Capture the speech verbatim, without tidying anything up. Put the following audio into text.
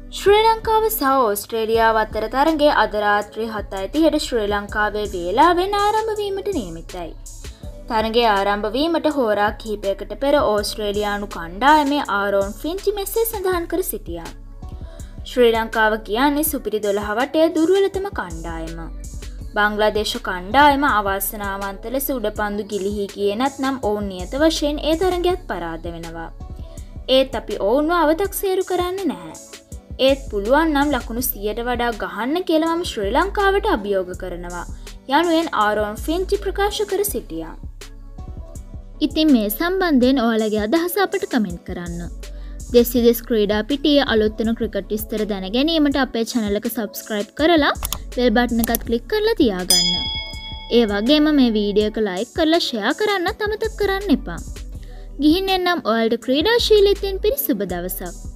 ශ්‍රී ලංකාව සහ ඕස්ට්‍රේලියාව අතර තරගය අද රාත්‍රී හතයි තිහට ශ්‍රී ලංකාවේ වේලාවෙන් ආරම්භ වීමට නියමිතයි. තරගය ආරම්භ වීමට හෝරා කිහිපයකට පෙර ඕස්ට්‍රේලියානු කණ්ඩායමේ ආරෝන් ෆින්ච් මෙසේ සඳහන් කර සිටියා. ශ්‍රී ලංකාව කියන්නේ සුපිරි දොළහ වටේ දුර්වලතම කණ්ඩායම. බංග්ලාදේශ කණ්ඩායම අවාසනාවන්ත ලෙස උඩපන්දු ගිලිහි ගියේ නැත්නම් ඔවුන් නියත වශයෙන් ඒ තරගයත් පරාද වෙනවා. ඒත් අපි ඔවුන්ව අවතක්සේරු කරන්නේ නැහැ. ඒත් පුළුවන් නම් ලකුණු සියයට වඩා ගහන්න කියලා මම ශ්‍රී ලංකාවට අභියෝග කරනවා යනුවෙන් ආරෝන් ෆින්ච් ප්‍රකාශ කර සිටියා. ඉතින් මේ සම්බන්ධයෙන් ඔයාලගේ අදහස අපට කමෙන්ට් කරන්න. දෙස් විදෙස් ක්‍රීඩා පිටියේ අලුත් වෙන ක්‍රිකට් විස්තර දැන ගැනීමට අපේ channel එක subscribe කරලා bell button එකත් click කරලා තියාගන්න. ඒ වගේම මේ වීඩියෝ එක like කරලා share කරන්නත් අමතක කරන්න එපා. ගිහින් එන්නම් ඔයාලට ක්‍රීඩාශීලීත්වයෙන් පිරි සුබ දවසක්.